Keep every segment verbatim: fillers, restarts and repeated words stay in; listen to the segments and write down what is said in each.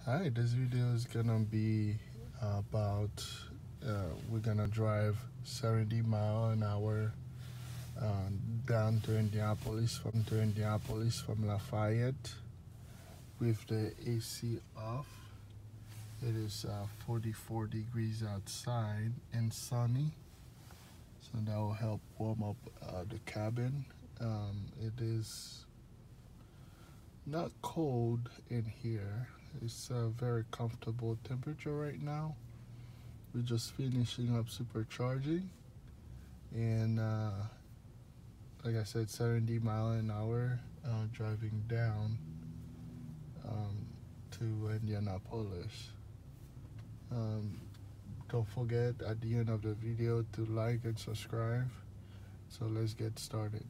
Hi, this video is gonna be about uh, we're gonna drive seventy mile an hour uh, down to Indianapolis from to Indianapolis from Lafayette with the A C off. It is uh, forty-four degrees outside and sunny, so that will help warm up uh, the cabin. Um, it is not cold in here. It's a very comfortable temperature right now. We're just finishing up supercharging, and uh, like I said, seventy mile an hour uh, driving down um, to Indianapolis. Um, don't forget at the end of the video to like and subscribe. So let's get started.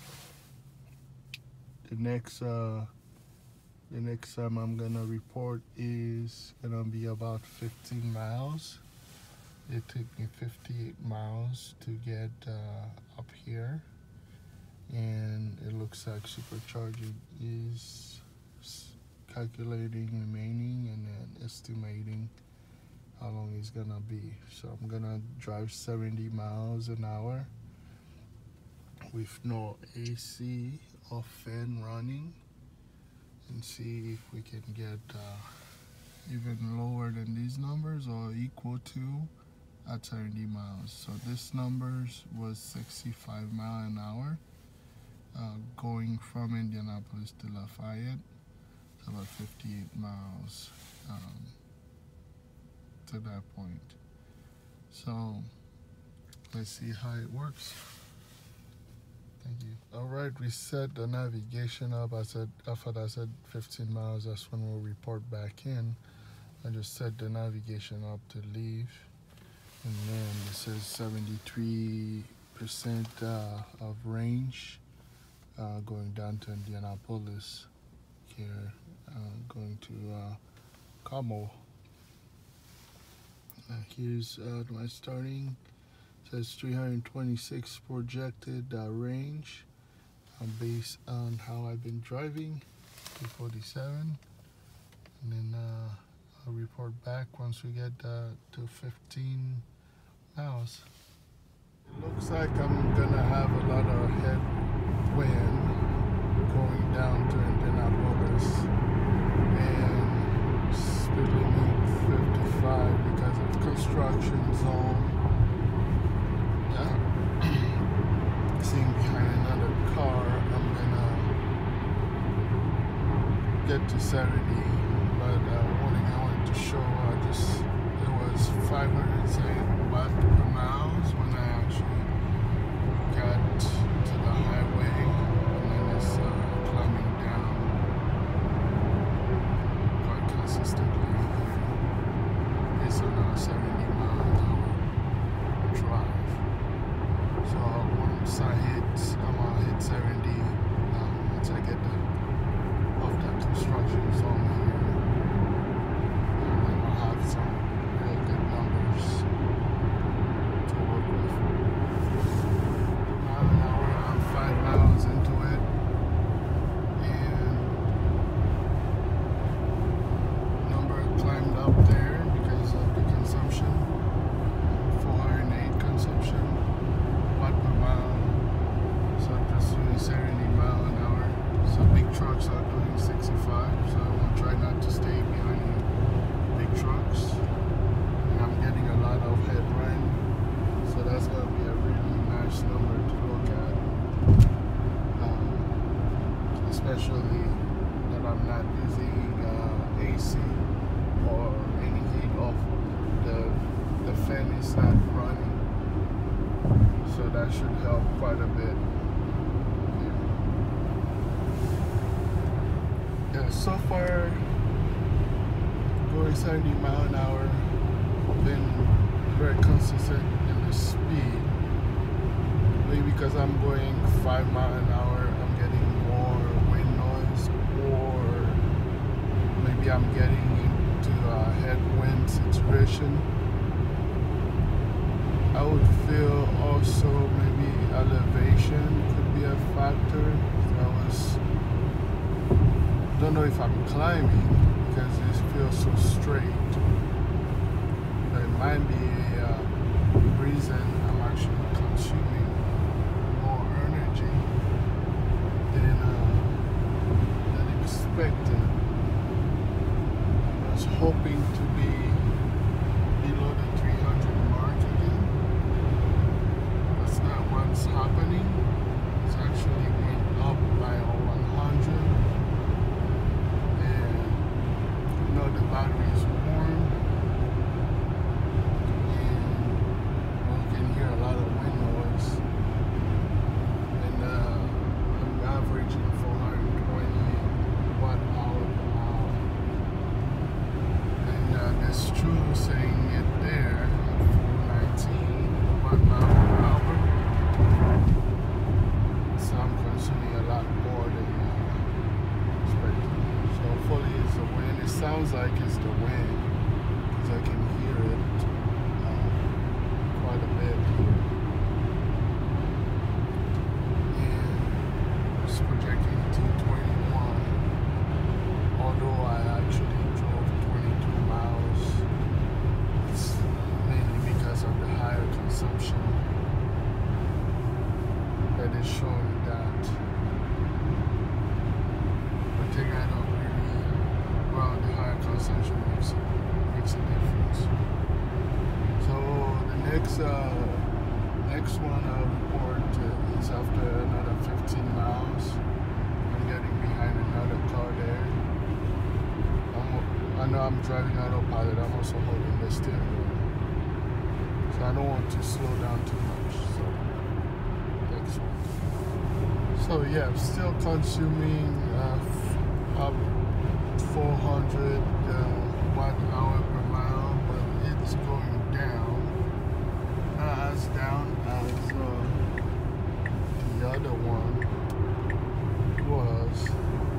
The next uh, The next time I'm gonna report is gonna be about fifteen miles. It took me fifty-eight miles to get uh, up here, and it looks like supercharging is calculating remaining and then estimating how long it's gonna be. So I'm gonna drive seventy miles an hour with no A C or fan running, and see if we can get uh, even lower than these numbers or equal to at seventy miles. So this numbers was sixty-five mile an hour uh, going from Indianapolis to Lafayette. It's about fifty-eight miles um, to that point. So let's see how it works. Thank you. All right, we set the navigation up. I said, after I said fifteen miles, that's when we'll report back in. I just set the navigation up to leave, and then it says seventy-three percent uh, of range uh, going down to Indianapolis here, uh, going to uh, Como. Uh, here's uh, my starting. Says three hundred twenty-six projected uh, range uh, based on how I've been driving, two forty-seven, and then uh, I'll report back once we get uh, to fifteen miles. It looks like I'm gonna have a lot of headwind going down to Indianapolis, and speed limit fifty-five because of construction zone. Seeing behind another car, I'm gonna get to seventy, but uh, one thing I wanted to show, I just it was five hundred seventy watt per miles when I actually got to the highway, and then it's uh, climbing down quite consistently here. It's on a seventy mile an hour drive. So once I hit, I'm gonna hit seventy. Um, once I get the, off that construction zone here, and then I'll have some real good numbers to work with. Now, now we're around five miles into it, and number climbed up there because of the consumption, four hundred eight consumption. Watt per mile, so I'm just doing seventy mile an hour. So big trucks are doing sixty-five, so I'm gonna try not to stay behind big trucks. And I'm getting a lot of headwind, so that's gonna be a really nice number to look at, um, especially that I'm not using uh, A C or any heat off. The the fan is not running. So that should help quite a bit. Yeah, so far going seventy mile an hour, been very consistent in the speed. Maybe because I'm going five mile an hour, I'm getting more wind noise, or maybe I'm getting into a headwind situation. I would feel also maybe elevation could be a factor. I was, don't know if I'm climbing because it feels so hoping to be below the three hundred mark again. That's not what's happening. It's actually went up by one hundred. And you know the battery is warm. And you can hear a lot of wind noise. And uh, I'm averaging four hundred twenty watt hour per hour. And uh, that's true saying it there at four nineteen watt mile per hour. So I'm consuming a lot more than uh, expected. So hopefully it's the wind. It sounds like it's the wind because I can hear it uh, quite a bit here. And it's projecting to twenty-one. Although I actually drove twenty-two miles. It's mainly because of the higher consumption that is showing that. But take that up really well, the higher consumption makes makes a difference. So the next uh, next one I'll report uh, is after another fifteen miles. I'm getting behind another car there. I'm, I know I'm driving autopilot. I'm also holding the steering wheel, so I don't want to slow down too much. So next one. So yeah, I'm still consuming uh, up four hundred uh, watt hour per mile, but it's going down. Not as down as uh, the other one was.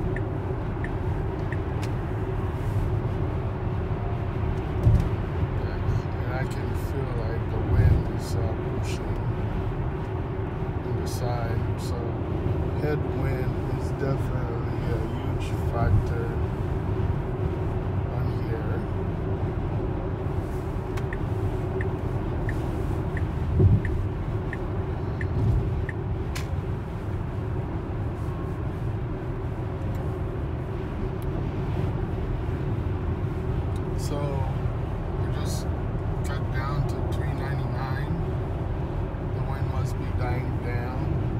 And I can feel like the wind is uh, pushing on the side, so headwind is definitely a huge factor on here. So we just cut down to three ninety-nine. The wind must be dying down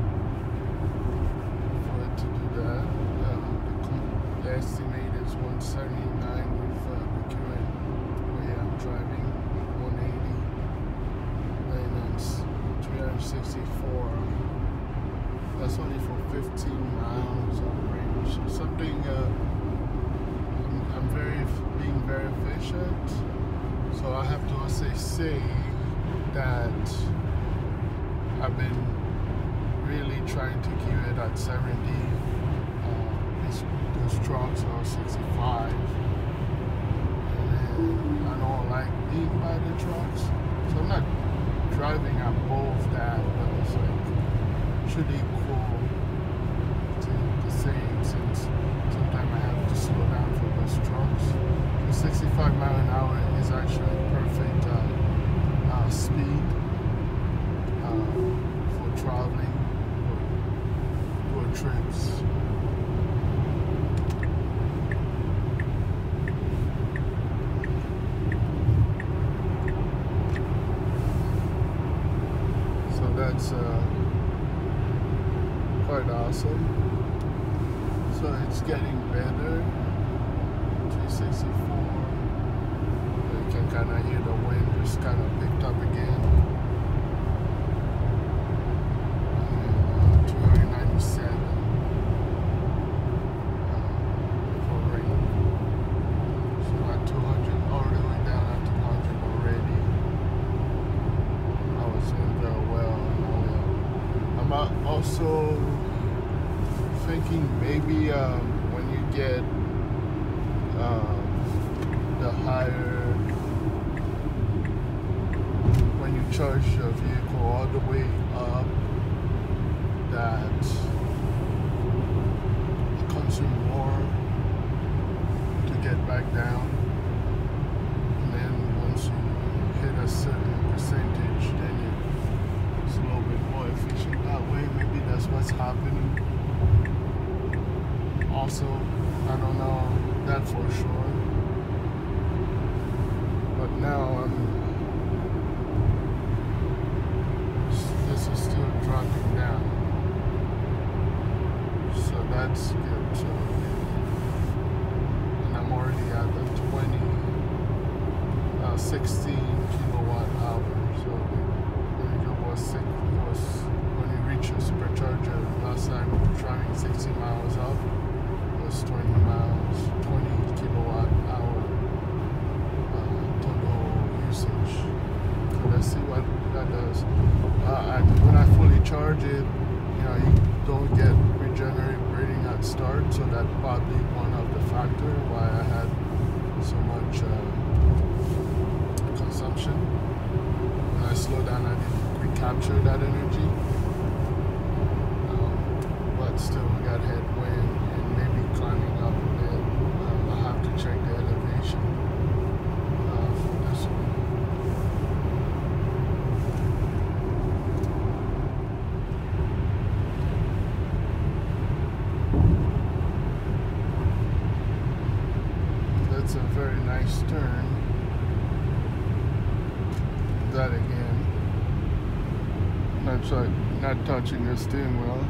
for it to do that. Um, the, the estimate is one seventy-nine with uh, the current way I'm driving, one eighty. And that's three sixty-four. That's only for fifteen miles of range. Something uh, I'm, I'm very being very efficient. So I have to also say that I've been really trying to keep it at seventy. Uh, these, those trucks are sixty-five. And then I don't like being by the trucks. So I'm not driving above that, but it's like should equal to the same, since sometimes I have to slow down for those trucks. The sixty-five mile an hour is actually perfect uh, uh, speed uh, for traveling or, or trips. So that's uh, quite awesome. So it's getting better. three sixty-four. You can kind of hear the wind just kind of picked up again. And uh, two ninety-seven uh, for rain. So at two hundred, all the way down at two hundred already. I was doing very well. I'm also thinking maybe um, when you get um, the higher, when you charge your vehicle all the way up, that it consumes more to get back down, and then once you hit a certain percentage, then it's a little bit more efficient that way. Maybe that's what's happening. Also, I don't know that for sure. now I'm this is still dropping down, so that's good. So, and I'm already at the twenty, uh, sixteen kilowatt hour. So it was six, it was when you reach a supercharger last time driving sixty miles up, it was twenty miles, twenty kilowatt hour uh, total usage. So let's see what that does. Uh, I, when I fully charge it, you know, you don't get regenerative braking at start, so that's probably one of the factors why I had so much uh, consumption. When I slow down, I didn't recapture that energy. Um, but still, we got headwind and maybe climbing up a bit. Um, I'll have to check the elevation uh, for this one. That's a very nice turn. That again. Not, try, not touching the steering wheel.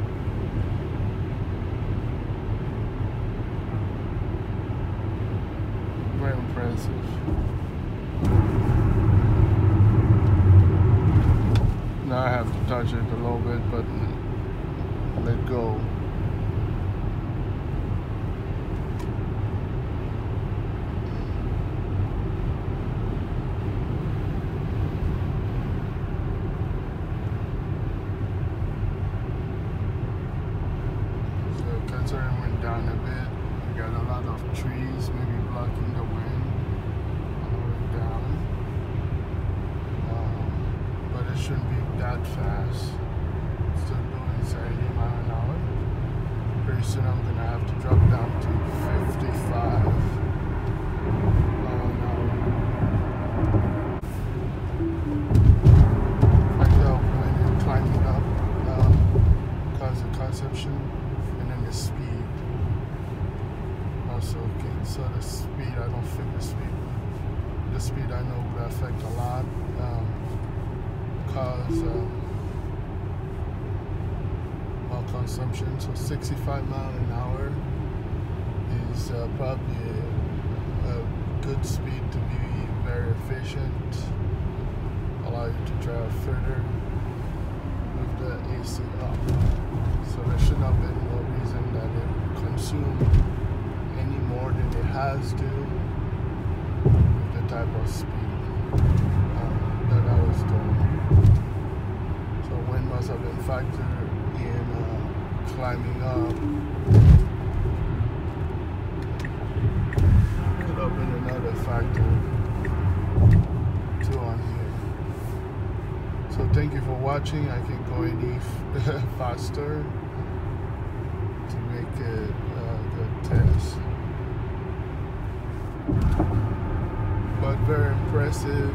Very impressive. Now I have to touch it a little bit, but let go. Considering went down a bit, we got a lot of trees maybe blocking the wind all the way down, um, but it shouldn't be that fast. Still doing seventy miles an hour. Pretty soon I'm gonna have to drop down to fifty-five miles an hour. Like that when you're climbing up, um, cause of consumption. The speed also, okay, so the speed, I don't think the speed the speed I know would affect a lot, um, cause um, well, consumption. So sixty-five miles an hour is uh, probably a, a good speed to be very efficient, allow you to drive further with the A C up. So there should not be no reason that it consume any more than it has to with the type of speed um, that I was doing. So wind must have been factored in uh, climbing up. Could have been another factor too on here. So thank you for watching. I can go any faster to make it a good test. But very impressive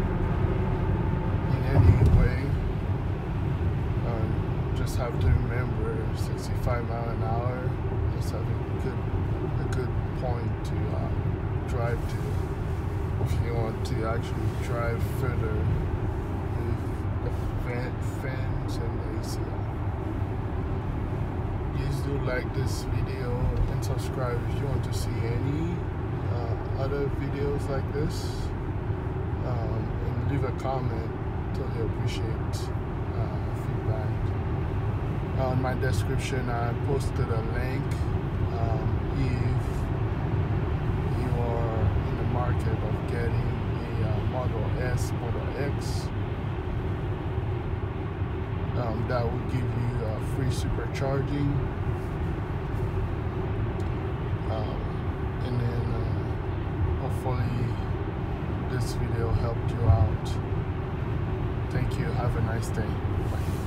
in any way. Um, just have to remember sixty-five miles an hour. Just have a good, a good point to uh, drive to if you want to actually drive further. Fans and A C. Please do like this video and subscribe if you want to see any uh, other videos like this, um, and leave a comment. Totally appreciate uh, feedback. On my description I posted a link um, if you are in the market of getting a uh, Model S, Model X. Um, that will give you uh, free supercharging, um, and then uh, hopefully this video helped you out. Thank you. Have a nice day. Bye.